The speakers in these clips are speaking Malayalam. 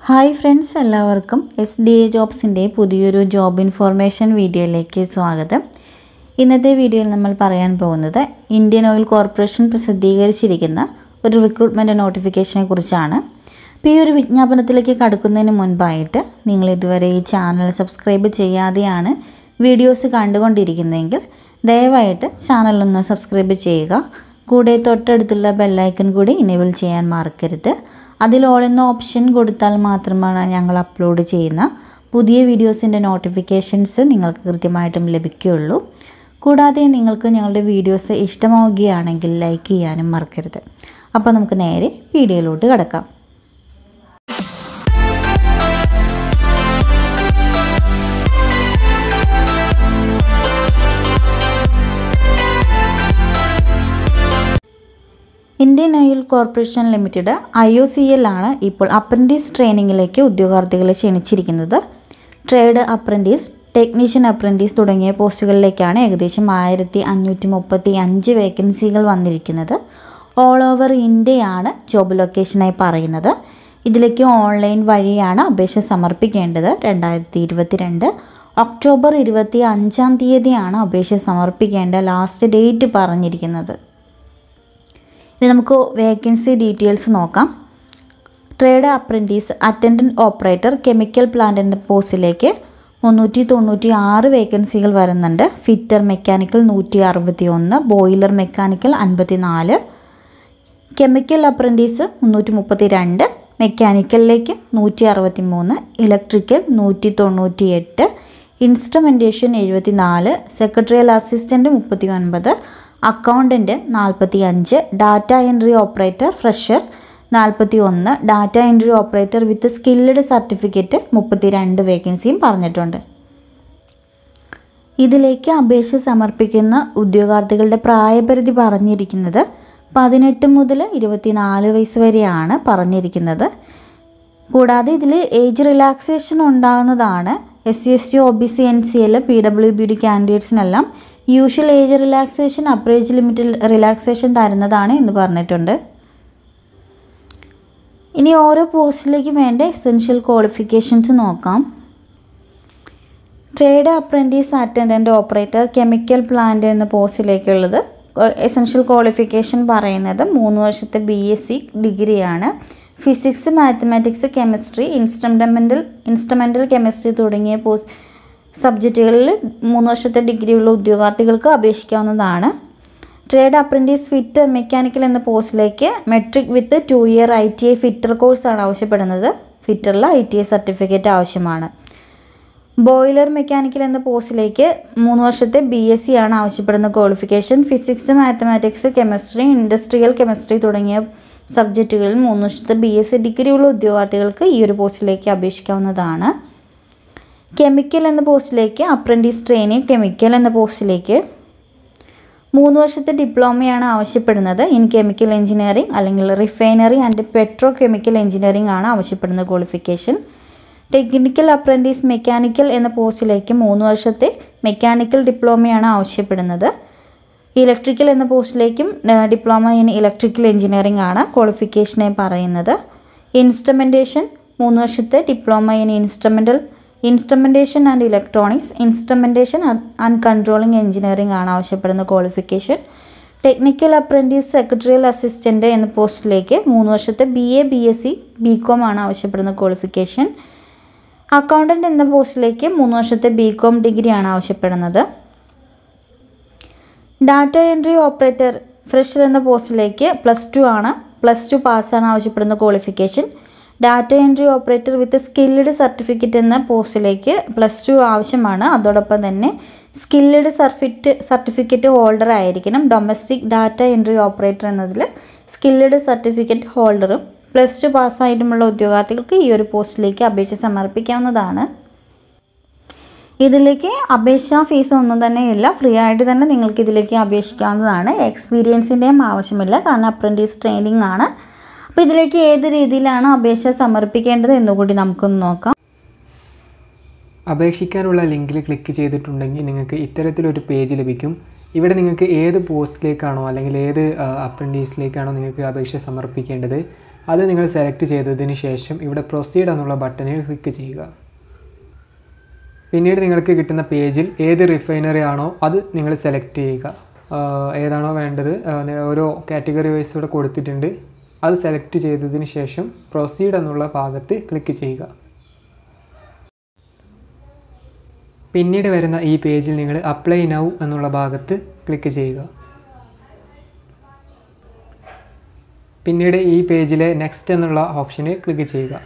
ഹായ് ഫ്രണ്ട്സ്, എല്ലാവർക്കും SDA ജോബ്സിൻ്റെ പുതിയൊരു ജോബ് ഇൻഫോർമേഷൻ വീഡിയോയിലേക്ക് സ്വാഗതം. ഇന്നത്തെ വീഡിയോയിൽ നമ്മൾ പറയാൻ പോകുന്നത് ഇന്ത്യൻ ഓയിൽ കോർപ്പറേഷൻ പ്രസിദ്ധീകരിച്ചിരിക്കുന്ന ഒരു റിക്രൂട്ട്മെൻറ്റ് നോട്ടിഫിക്കേഷനെ കുറിച്ചാണ്. അപ്പോൾ ഈ ഒരു വിജ്ഞാപനത്തിലേക്ക് കടക്കുന്നതിന് മുൻപായിട്ട് നിങ്ങൾ ഇതുവരെ ഈ ചാനൽ സബ്സ്ക്രൈബ് ചെയ്യാതെയാണ് വീഡിയോസ് കണ്ടുകൊണ്ടിരിക്കുന്നതെങ്കിൽ ദയവായിട്ട് ചാനലൊന്ന് സബ്സ്ക്രൈബ് ചെയ്യുക. കൂടെ തൊട്ടടുത്തുള്ള ബെല്ലൈക്കൺ കൂടി ഇനേബിൾ ചെയ്യാൻ മറക്കരുത്. അതിൽ ഓൾ എന്ന ഓപ്ഷൻ കൊടുത്താൽ മാത്രമാണ് ഞങ്ങൾ അപ്ലോഡ് ചെയ്യുന്ന പുതിയ വീഡിയോസിൻ്റെ നോട്ടിഫിക്കേഷൻസ് നിങ്ങൾക്ക് കൃത്യമായിട്ടും ലഭിക്കുകയുള്ളൂ. കൂടാതെ നിങ്ങൾക്ക് ഞങ്ങളുടെ വീഡിയോസ് ഇഷ്ടമാവുകയാണെങ്കിൽ ലൈക്ക് ചെയ്യാനും മറക്കരുത്. അപ്പോൾ നമുക്ക് നേരെ വീഡിയോയിലോട്ട് കടക്കാം. Indian oil corporation limited IOCL ആണ് ഇപ്പോൾ അപ്രൻറ്റീസ് ട്രെയിനിങ്ങിലേക്ക് ഉദ്യോഗാർത്ഥികളെ ക്ഷണിച്ചിരിക്കുന്നത്. ട്രേഡ് അപ്രൻറ്റീസ്, ടെക്നീഷ്യൻ അപ്രൻറ്റീസ് തുടങ്ങിയ പോസ്റ്റുകളിലേക്കാണ് ഏകദേശം 1535 വേക്കൻസികൾ വന്നിരിക്കുന്നത്. ഓൾ ഓവർ ഇന്ത്യയാണ് ജോബ് ലൊക്കേഷനായി പറയുന്നത്. ഇതിലേക്ക് ഓൺലൈൻ വഴിയാണ് അപേക്ഷ സമർപ്പിക്കേണ്ടത്. 2022 ഒക്ടോബർ 25 അപേക്ഷ സമർപ്പിക്കേണ്ട ലാസ്റ്റ് ഡേറ്റ് പറഞ്ഞിരിക്കുന്നത്. ഇനി നമുക്ക് വേക്കൻസി ഡീറ്റെയിൽസ് നോക്കാം. Trade apprentice attendant operator chemical plant എന്ന പോസ്റ്റിലേക്ക് 396 വേക്കൻസികൾ വരുന്നുണ്ട്. Fitter mechanical 161, boiler mechanical 54, chemical apprentice 332, മെക്കാനിക്കലിലേക്ക് 163, electrical 198, instrumentation 74, secretarial assistant 39, accountant 45, data entry operator fresher 41, data entry operator with skilled certificate 32 വേക്കൻസിയും പറഞ്ഞിട്ടുണ്ട്. ഇതിലേക്ക് അപേക്ഷ സമർപ്പിക്കുന്ന ഉദ്യോഗാർത്ഥികളുടെ പ്രായപരിധി പറഞ്ഞിരിക്കുന്നത് 18 മുതൽ 24 വയസ്സ് വരെയാണ് പറഞ്ഞിരിക്കുന്നത്. കൂടാതെ ഇതിൽ ഏജ് റിലാക്സേഷൻ ഉണ്ടാകുന്നതാണ്. SC/ST, OBC, NCL, PWBD കാൻഡിഡേറ്റ്സിനെല്ലാം usual age relaxation, upper age limit relaxation തരുന്നതാണ് എന്ന് പറഞ്ഞിട്ടുണ്ട്. ഇനി ഓരോ പോസ്റ്റിലേക്ക് വേണ്ട എസെൻഷ്യൽ ക്വാളിഫിക്കേഷൻസ് നോക്കാം. Trade apprentice attendant operator chemical plant എന്ന പോസ്റ്റിലേക്കുള്ളത് എസെൻഷ്യൽ ക്വാളിഫിക്കേഷൻ പറയുന്നത് 3 വർഷത്തെ BSc ഡിഗ്രിയാണ്. Physics, mathematics, chemistry, instrumental chemistry തുടങ്ങിയ സബ്ജക്റ്റുകളിൽ 3 വർഷത്തെ ഡിഗ്രിയുള്ള ഉദ്യോഗാർത്ഥികൾക്ക് അപേക്ഷിക്കാവുന്നതാണ്. ട്രേഡ് അപ്രൻറ്റീസ് ഫിറ്റർ മെക്കാനിക്കൽ എന്ന പോസ്റ്റിലേക്ക് matric with 2 year ITI fitter കോഴ്സാണ് ആവശ്യപ്പെടുന്നത്. ഫിറ്ററിൽ ITI സർട്ടിഫിക്കറ്റ് ആവശ്യമാണ്. ബോയിലർ മെക്കാനിക്കൽ എന്ന പോസ്റ്റിലേക്ക് 3 വർഷത്തെ BSc ആണ് ആവശ്യപ്പെടുന്ന qualification. Physics, mathematics, chemistry, industrial chemistry തുടങ്ങിയ സബ്ജക്റ്റുകളിൽ 3 വർഷത്തെ BSc ഡിഗ്രിയുള്ള ഉദ്യോഗാർത്ഥികൾക്ക് ഈ ഒരു പോസ്റ്റിലേക്ക് അപേക്ഷിക്കാവുന്നതാണ്. കെമിക്കൽ എന്ന പോസ്റ്റിലേക്ക് അപ്രൻറ്റീസ് ട്രെയിനിങ് കെമിക്കൽ എന്ന പോസ്റ്റിലേക്ക് 3 വർഷത്തെ ഡിപ്ലോമയാണ് ആവശ്യപ്പെടുന്നത്. ഇൻ കെമിക്കൽ എഞ്ചിനീയറിംഗ് അല്ലെങ്കിൽ refinery and petro chemical engineering ആണ് ആവശ്യപ്പെടുന്ന ക്വാളിഫിക്കേഷൻ. ടെക്നിക്കൽ അപ്രൻറ്റീസ് മെക്കാനിക്കൽ എന്ന പോസ്റ്റിലേക്ക് 3 വർഷത്തെ മെക്കാനിക്കൽ ഡിപ്ലോമയാണ് ആവശ്യപ്പെടുന്നത്. ഇലക്ട്രിക്കൽ എന്ന പോസ്റ്റിലേക്കും ഡിപ്ലോമ ഇൻ ഇലക്ട്രിക്കൽ എഞ്ചിനീയറിംഗ് ആണ് ക്വാളിഫിക്കേഷനായി പറയുന്നത്. ഇൻസ്ട്രുമെൻറ്റേഷൻ 3 വർഷത്തെ diploma in instrumentation and electronics, instrumentation and controlling engineering ആണ് ആവശ്യപ്പെടുന്ന qualification. Technical apprentice secretarial assistant എന്ന പോസ്റ്റിലേക്ക് 3 വർഷത്തെ BA, BSc, BCom ആണ് ആവശ്യപ്പെടുന്ന ക്വാളിഫിക്കേഷൻ. അക്കൗണ്ടൻറ്റ് എന്ന പോസ്റ്റിലേക്ക് 3 വർഷത്തെ BCom ഡിഗ്രിയാണ് ആവശ്യപ്പെടുന്നത്. ഡാറ്റ എൻട്രി ഓപ്പറേറ്റർ ഫ്രഷർ എന്ന പോസ്റ്റിലേക്ക് +2 പാസ്സാണ് ആവശ്യപ്പെടുന്ന qualification. Data entry operator with skilled certificate എന്ന പോസ്റ്റിലേക്ക് +2 ആവശ്യമാണ്. അതോടൊപ്പം തന്നെ സ്കില്ലഡ് സർട്ടിഫിക്കറ്റ് ഹോൾഡർ ആയിരിക്കണം. ഡൊമസ്റ്റിക് ഡാറ്റ എൻട്രി ഓപ്പറേറ്റർ എന്നതിൽ സ്കില്ലഡ് സർട്ടിഫിക്കറ്റ് ഹോൾഡറും +2 പാസ്സായിട്ടുമുള്ള ഉദ്യോഗാർത്ഥികൾക്ക് ഈ ഒരു പോസ്റ്റിലേക്ക് അപേക്ഷ സമർപ്പിക്കാവുന്നതാണ്. ഇതിലേക്ക് അപേക്ഷാ ഫീസ് ഒന്നും തന്നെ ഇല്ല. ഫ്രീ ആയിട്ട് തന്നെ നിങ്ങൾക്ക് ഇതിലേക്ക് അപേക്ഷിക്കാവുന്നതാണ്. എക്സ്പീരിയൻസിൻ്റെയും ആവശ്യമില്ല, കാരണം അപ്രൻറ്റീസ് ട്രെയിനിങ് ആണ്. അപ്പോൾ ഇതിലേക്ക് ഏത് രീതിയിലാണ് അപേക്ഷ സമർപ്പിക്കേണ്ടത് എന്നുകൂടി നമുക്കൊന്ന് നോക്കാം. അപേക്ഷിക്കാനുള്ള ലിങ്കിൽ ക്ലിക്ക് ചെയ്തിട്ടുണ്ടെങ്കിൽ നിങ്ങൾക്ക് ഇത്തരത്തിലൊരു പേജ് ലഭിക്കും. ഇവിടെ നിങ്ങൾക്ക് ഏത് പോസ്റ്റിലേക്കാണോ അല്ലെങ്കിൽ ഏത് അപ്രൻറ്റീസിലേക്കാണോ നിങ്ങൾക്ക് അപേക്ഷ സമർപ്പിക്കേണ്ടത് അത് നിങ്ങൾ സെലക്ട് ചെയ്തതിന് ശേഷം ഇവിടെ പ്രൊസീഡ് എന്നുള്ള ബട്ടണിൽ ക്ലിക്ക് ചെയ്യുക. പിന്നീട് നിങ്ങൾക്ക് കിട്ടുന്ന പേജിൽ ഏത് റിഫൈനറി ആണോ അത് നിങ്ങൾ സെലക്ട് ചെയ്യുക. ഏതാണോ വേണ്ടത് ഓരോ കാറ്റഗറി വൈസ് ഇവിടെ കൊടുത്തിട്ടുണ്ട്. അത് സെലക്ട് ചെയ്തതിന് ശേഷം പ്രൊസീഡ് എന്നുള്ള ഭാഗത്ത് ക്ലിക്ക് ചെയ്യുക. പിന്നീട് വരുന്ന ഈ പേജിൽ നിങ്ങൾ അപ്ലൈ നൗ എന്നുള്ള ഭാഗത്ത് ക്ലിക്ക് ചെയ്യുക. പിന്നീട് ഈ പേജിലെ നെക്സ്റ്റ് എന്നുള്ള ഓപ്ഷനിൽ ക്ലിക്ക് ചെയ്യുക.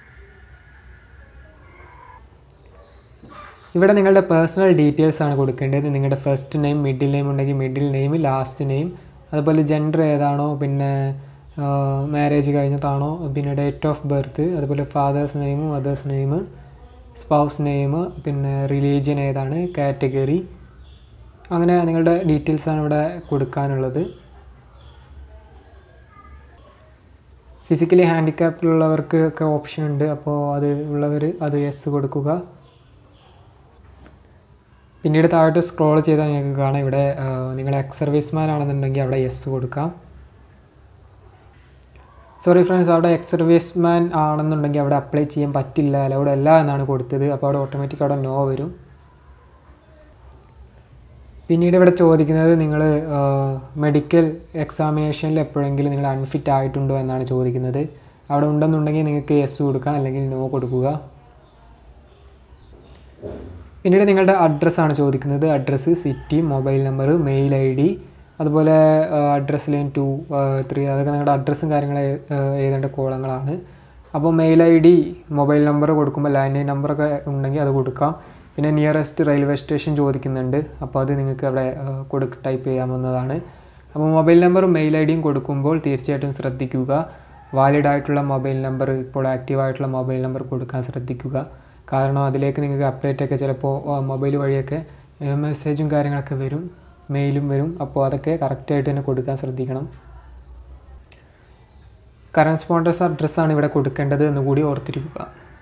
ഇവിടെ നിങ്ങളുടെ പേഴ്സണൽ ഡീറ്റെയിൽസ് ആണ് കൊടുക്കേണ്ടത്. നിങ്ങളുടെ ഫസ്റ്റ് നെയിം, മിഡിൽ നെയിം ഉണ്ടെങ്കിൽ മിഡിൽ നെയിം, ലാസ്റ്റ് നെയിം, അതുപോലെ ജെൻഡർ ഏതാണോ, പിന്നെ മാരേജ് കഴിഞ്ഞതാണോ, പിന്നെ ഡേറ്റ് ഓഫ് ബർത്ത്, അതുപോലെ father's name, mother's name, spouse name, പിന്നെ റിലീജിയൻ ഏതാണ്, കാറ്റഗറി, അങ്ങനെ നിങ്ങളുടെ ഡീറ്റെയിൽസാണ് ഇവിടെ കൊടുക്കാനുള്ളത്. ഫിസിക്കലി ഹാൻഡിക്യാപ്ഡ് ഒക്കെ ഓപ്ഷൻ ഉണ്ട്. അപ്പോൾ അത് ഉള്ളവർ അത് യെസ് കൊടുക്കുക. പിന്നീട് താഴോട്ട് സ്ക്രോൾ ചെയ്താൽ നിങ്ങൾക്ക് കാണാം ഇവിടെ നിങ്ങൾ എക്സ് സർവീസ്മാൻ ആണെന്നുണ്ടെങ്കിൽ അവിടെ യെസ് കൊടുക്കാം. സോറി ഫ്രണ്ട്സ്, അവിടെ എക്സ് സർവീസ്മാൻ ആണെന്നുണ്ടെങ്കിൽ അവിടെ അപ്ലൈ ചെയ്യാൻ പറ്റില്ല, അലൗഡ് അല്ല എന്നാണ് കൊടുത്തത്. അപ്പോൾ അവിടെ ഓട്ടോമാറ്റിക് അവിടെ നോ വരും. പിന്നീട് ഇവിടെ ചോദിക്കുന്നത് നിങ്ങൾ മെഡിക്കൽ എക്സാമിനേഷനിൽ എപ്പോഴെങ്കിലും നിങ്ങൾ അൺഫിറ്റ് ആയിട്ടുണ്ടോ എന്നാണ് ചോദിക്കുന്നത്. അവിടെ ഉണ്ടെന്നുണ്ടെങ്കിൽ നിങ്ങൾക്ക് യെസ് കൊടുക്കാം, അല്ലെങ്കിൽ നോ കൊടുക്കുക. പിന്നീട് നിങ്ങളുടെ അഡ്രസ്സാണ് ചോദിക്കുന്നത്. Address, city, mobile number, mail ID, അതുപോലെ അഡ്രസ് ലൈൻ 2, 3, അതൊക്കെ നിങ്ങളുടെ അഡ്രസ്സും കാര്യങ്ങൾ എഴുതേണ്ട കോളങ്ങളാണ്. അപ്പോൾ മെയിൽ ID, മൊബൈൽ നമ്പർ കൊടുക്കുമ്പോൾ ലാൻഡ് ലൈൻ നമ്പറൊക്കെ ഉണ്ടെങ്കിൽ അത് കൊടുക്കാം. പിന്നെ നിയറസ്റ്റ് റെയിൽവേ സ്റ്റേഷൻ ചോദിക്കുന്നുണ്ട്. അപ്പോൾ അത് നിങ്ങൾക്ക് അവിടെ ടൈപ്പ് ചെയ്യാവുന്നതാണ്. അപ്പോൾ മൊബൈൽ നമ്പറും മെയിൽ IDയും കൊടുക്കുമ്പോൾ തീർച്ചയായിട്ടും ശ്രദ്ധിക്കുക, വാലിഡ് ആയിട്ടുള്ള മൊബൈൽ നമ്പർ, ഇപ്പോൾ ആക്റ്റീവായിട്ടുള്ള മൊബൈൽ നമ്പർ കൊടുക്കാൻ ശ്രദ്ധിക്കുക. കാരണം അതിലേക്ക് നിങ്ങൾക്ക് അപ്ഡേറ്റൊക്കെ ചിലപ്പോൾ മൊബൈൽ വഴിയൊക്കെ മെസ്സേജും കാര്യങ്ങളൊക്കെ വരും, മെയിലും വരും. അപ്പോൾ അതൊക്കെ കറക്റ്റായിട്ട് തന്നെ കൊടുക്കാൻ ശ്രദ്ധിക്കണം. കറസ്പോണ്ടൻസ് അഡ്രസ്സാണ് ഇവിടെ കൊടുക്കേണ്ടത് എന്നുകൂടി ഓർത്തിരിക്കുക.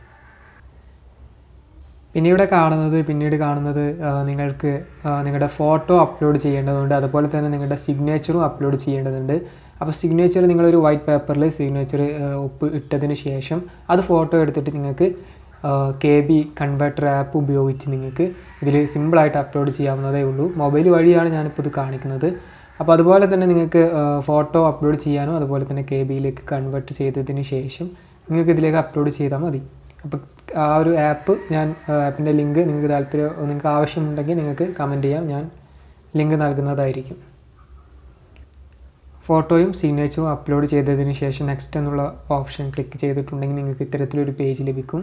പിന്നീട് കാണുന്നത് നിങ്ങൾക്ക് നിങ്ങളുടെ ഫോട്ടോ അപ്ലോഡ് ചെയ്യേണ്ടതുണ്ട്. അതുപോലെ തന്നെ നിങ്ങളുടെ സിഗ്നേച്ചറും അപ്ലോഡ് ചെയ്യേണ്ടതുണ്ട്. അപ്പോൾ സിഗ്നേച്ചർ നിങ്ങളൊരു വൈറ്റ് പേപ്പറിൽ സിഗ്നേച്ചർ ഒപ്പ് ഇട്ടതിന് ശേഷം അത് ഫോട്ടോ എടുത്തിട്ട് നിങ്ങൾക്ക് KB കൺവേർട്ടർ ആപ്പ് ഉപയോഗിച്ച് നിങ്ങൾക്ക് ഇതിൽ സിമ്പിളായിട്ട് അപ്ലോഡ് ചെയ്യാവുന്നതേ ഉള്ളൂ. മൊബൈൽ വഴിയാണ് ഞാനിപ്പോൾ ഇത് കാണിക്കുന്നത്. അപ്പോൾ അതുപോലെ തന്നെ നിങ്ങൾക്ക് ഫോട്ടോ അപ്ലോഡ് ചെയ്യാനോ അതുപോലെ തന്നെ KBയിലേക്ക് കൺവേർട്ട് ചെയ്തതിന് ശേഷം നിങ്ങൾക്ക് ഇതിലേക്ക് അപ്ലോഡ് ചെയ്താൽ മതി. അപ്പോൾ ആ ഒരു ആപ്പിൻ്റെ ലിങ്ക് നിങ്ങൾക്ക് ആവശ്യമുണ്ടെങ്കിൽ നിങ്ങൾക്ക് കമൻറ്റ് ചെയ്യാം, ഞാൻ ലിങ്ക് നൽകുന്നതായിരിക്കും. ഫോട്ടോയും സിഗ്നേച്ചറും അപ്ലോഡ് ചെയ്തതിന് ശേഷം നെക്സ്റ്റ് എന്നുള്ള ഓപ്ഷൻ ക്ലിക്ക് ചെയ്തിട്ടുണ്ടെങ്കിൽ നിങ്ങൾക്ക് ഇത്തരത്തിലൊരു പേജ് ലഭിക്കും.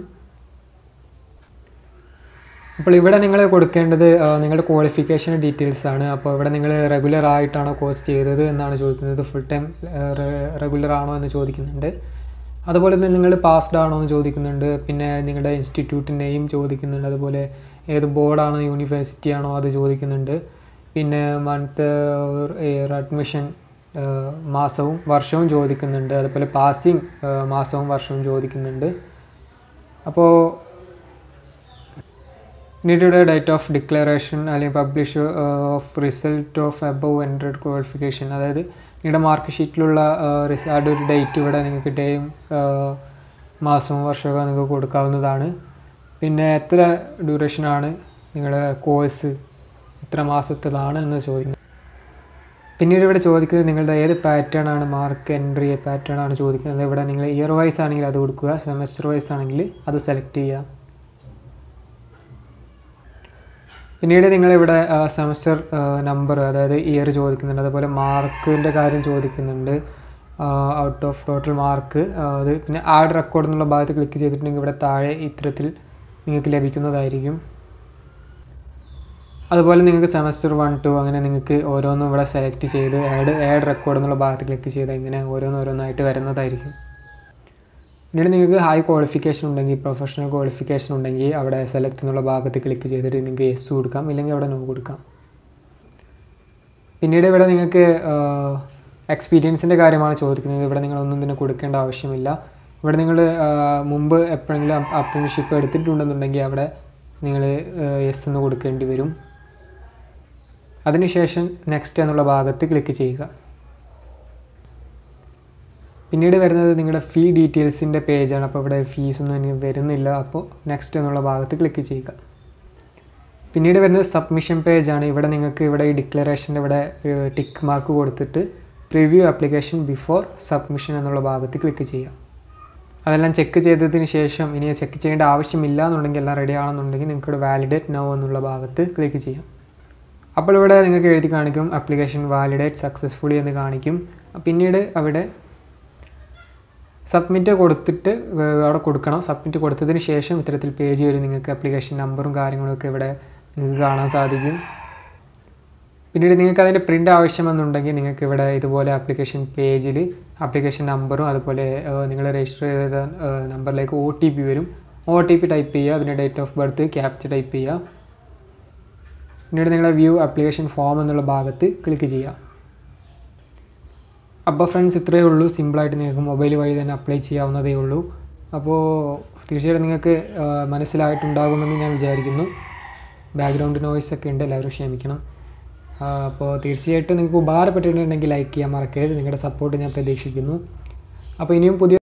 അപ്പോൾ ഇവിടെ നിങ്ങൾ കൊടുക്കേണ്ടത് നിങ്ങളുടെ ക്വാളിഫിക്കേഷൻ ഡീറ്റെയിൽസ് ആണ്. അപ്പോൾ ഇവിടെ നിങ്ങൾ റെഗുലർ ആയിട്ടാണോ കോഴ്സ് ചെയ്തത് എന്നാണ് ചോദിക്കുന്നത്, ഫുൾ ടൈം റെഗുലർ ആണോ എന്ന് ചോദിക്കുന്നുണ്ട്. അതുപോലെ തന്നെ നിങ്ങൾ പാസ്ഡ് ആണോ എന്ന് ചോദിക്കുന്നുണ്ട്. പിന്നെ നിങ്ങളുടെ ഇൻസ്റ്റിറ്റ്യൂട്ട് നെയിം ചോദിക്കുന്നുണ്ട്. അതുപോലെ ഏത് ബോർഡാണോ, യൂണിവേഴ്സിറ്റി ആണോ അത് ചോദിക്കുന്നുണ്ട്. പിന്നെ മന്ത്, ഇയർ, അഡ്മിഷൻ മാസവും വർഷവും ചോദിക്കുന്നുണ്ട്. അതുപോലെ പാസിംഗ് മാസവും വർഷവും ചോദിക്കുന്നുണ്ട്. അപ്പോൾ പിന്നീട് ഇവിടെ ഡേറ്റ് ഓഫ് ഡിക്ലറേഷൻ അല്ലെങ്കിൽ publish of result of above entered qualification, അതായത് നിങ്ങളുടെ മാർക്ക് ഷീറ്റിലുള്ള റിസാർഡ് ഒരു ഡേറ്റ് ഇവിടെ നിങ്ങൾക്ക് ഡേയും മാസവും വർഷമൊക്കെ നിങ്ങൾക്ക് കൊടുക്കാവുന്നതാണ്. പിന്നെ എത്ര ഡ്യൂറേഷനാണ് നിങ്ങളുടെ കോഴ്സ്, എത്ര മാസത്തിലാണ് എന്ന് ചോദിക്കുന്നത്. പിന്നീട് ഇവിടെ ചോദിക്കുന്നത് നിങ്ങളുടെ ഏത് പാറ്റേൺ ആണ്, മാർക്ക് എൻട്രി പാറ്റേൺ ആണ് ചോദിക്കുന്നത്. ഇവിടെ നിങ്ങൾ ഇയർ വൈസ് ആണെങ്കിൽ അത് കൊടുക്കുക, സെമസ്റ്റർ വൈസ് ആണെങ്കിൽ അത് സെലക്ട് ചെയ്യുക. പിന്നീട് നിങ്ങളിവിടെ സെമസ്റ്റർ നമ്പർ, അതായത് ഇയർ ചോദിക്കുന്നുണ്ട്. അതുപോലെ മാർക്കിൻ്റെ കാര്യം ചോദിക്കുന്നുണ്ട്, ഔട്ട് ഓഫ് ടോട്ടൽ മാർക്ക്. അത് പിന്നെ ആഡ് റെക്കോർഡ് എന്നുള്ള ഭാഗത്ത് ക്ലിക്ക് ചെയ്തിട്ടുണ്ടെങ്കിൽ ഇവിടെ താഴെ ഇത്തരത്തിൽ നിങ്ങൾക്ക് ലഭിക്കുന്നതായിരിക്കും. അതുപോലെ നിങ്ങൾക്ക് സെമസ്റ്റർ 1, 2 അങ്ങനെ നിങ്ങൾക്ക് ഓരോന്നും ഇവിടെ സെലക്ട് ചെയ്ത് ആഡ് റെക്കോർഡ് എന്നുള്ള ഭാഗത്ത് ക്ലിക്ക് ചെയ്ത് ഇങ്ങനെ ഓരോന്നായിട്ട് വരുന്നതായിരിക്കും. പിന്നീട് നിങ്ങൾക്ക് ഹൈ ക്വാളിഫിക്കേഷൻ ഉണ്ടെങ്കിൽ, പ്രൊഫഷണൽ ക്വാളിഫിക്കേഷൻ ഉണ്ടെങ്കിൽ അവിടെ സെലക്ട് എന്നുള്ള ഭാഗത്ത് ക്ലിക്ക് ചെയ്തിട്ട് നിങ്ങൾക്ക് യെസ് കൊടുക്കാം, ഇല്ലെങ്കിൽ അവിടെ നോ കൊടുക്കാം. പിന്നീട് ഇവിടെ നിങ്ങൾക്ക് എക്സ്പീരിയൻസിൻ്റെ കാര്യമാണ് ചോദിക്കുന്നത്. ഇവിടെ നിങ്ങളൊന്നും തന്നെ കൊടുക്കേണ്ട ആവശ്യമില്ല. ഇവിടെ നിങ്ങൾ മുമ്പ് എപ്പോഴെങ്കിലും അപ്രന്റീസ്ഷിപ്പ് എടുത്തിട്ടുണ്ടെന്നുണ്ടെങ്കിൽ അവിടെ നിങ്ങൾ യെസ് എന്ന് കൊടുക്കേണ്ടി വരും. അതിനുശേഷം നെക്സ്റ്റ് എന്നുള്ള ഭാഗത്ത് ക്ലിക്ക് ചെയ്യുക. പിന്നീട് വരുന്നത് നിങ്ങളുടെ ഫീ ഡീറ്റെയിൽസിൻ്റെ പേജാണ്. അപ്പോൾ ഇവിടെ ഫീസൊന്നും ഇനി വരുന്നില്ല. അപ്പോൾ നെക്സ്റ്റ് എന്നുള്ള ഭാഗത്ത് ക്ലിക്ക് ചെയ്യുക. പിന്നീട് വരുന്നത് സബ്മിഷൻ പേജാണ്. ഇവിടെ നിങ്ങൾക്ക് ഇവിടെ ഈ ഡിക്ലറേഷൻ്റെ ഇവിടെ ടിക്ക് മാർക്ക് കൊടുത്തിട്ട് പ്രിവ്യൂ ആപ്ലിക്കേഷൻ ബിഫോർ സബ്മിഷൻ എന്നുള്ള ഭാഗത്ത് ക്ലിക്ക് ചെയ്യുക. അതെല്ലാം ചെക്ക് ചെയ്തതിന് ശേഷം ഇനി ചെക്ക് ചെയ്യേണ്ട ആവശ്യമില്ല എന്നുണ്ടെങ്കിൽ എല്ലാം റെഡി ആണെന്നുണ്ടെങ്കിൽ നിങ്ങൾക്ക് ഇവിടെ വാലിഡേറ്റ് നൗ എന്നുള്ള ഭാഗത്ത് ക്ലിക്ക് ചെയ്യാം. അപ്പോൾ ഇവിടെ നിങ്ങൾക്ക് എഴുതി കാണിക്കും ആപ്ലിക്കേഷൻ വാലിഡേറ്റ് സക്സസ്ഫുള്ളി എന്ന് കാണിക്കും. പിന്നീട് അവിടെ സബ്മിറ്റ് കൊടുത്തിട്ട് അവിടെ കൊടുക്കണം. സബ്മിറ്റ് കൊടുത്തതിന് ശേഷം ഇത്തരത്തിൽ പേജ് വരും. നിങ്ങൾക്ക് ആപ്ലിക്കേഷൻ നമ്പറും കാര്യങ്ങളൊക്കെ ഇവിടെ നിങ്ങൾക്ക് കാണാൻ സാധിക്കും. പിന്നീട് നിങ്ങൾക്ക് അതിൻ്റെ പ്രിൻ്റ് ആവശ്യമെന്നുണ്ടെങ്കിൽ നിങ്ങൾക്ക് ഇവിടെ ഇതുപോലെ ആപ്ലിക്കേഷൻ പേജിൽ ആപ്ലിക്കേഷൻ നമ്പറും അതുപോലെ നിങ്ങൾ രജിസ്റ്റർ ചെയ്ത നമ്പറിലേക്ക് OTP വരും. OTP ടൈപ്പ് ചെയ്യുക. പിന്നെ date of birth captcha type ചെയ്യുക. പിന്നീട് നിങ്ങളുടെ വ്യൂ ആപ്ലിക്കേഷൻ ഫോം എന്നുള്ള ഭാഗത്ത് ക്ലിക്ക് ചെയ്യുക. അപ്പോൾ ഫ്രണ്ട്സ്, ഇത്രയേ ഉള്ളൂ. സിമ്പിളായിട്ട് നിങ്ങൾക്ക് മൊബൈൽ വഴി തന്നെ അപ്ലൈ ചെയ്യാവുന്നതേ ഉള്ളൂ. അപ്പോൾ തീർച്ചയായിട്ടും നിങ്ങൾക്ക് മനസ്സിലായിട്ടുണ്ടാകുമെന്ന് ഞാൻ വിചാരിക്കുന്നു. ബാക്ക്ഗ്രൗണ്ട് നോയ്സ് ഒക്കെ ഉണ്ട്, എല്ലാവരും ക്ഷമിക്കണം. അപ്പോൾ തീർച്ചയായിട്ടും നിങ്ങൾക്ക് ഉപകാരപ്പെട്ടിട്ടുണ്ടെങ്കിൽ ലൈക്ക് ചെയ്യാൻ മറക്കരുത്. നിങ്ങളുടെ സപ്പോർട്ട് ഞാൻ പ്രതീക്ഷിക്കുന്നു. അപ്പോൾ ഇനിയും പുതിയ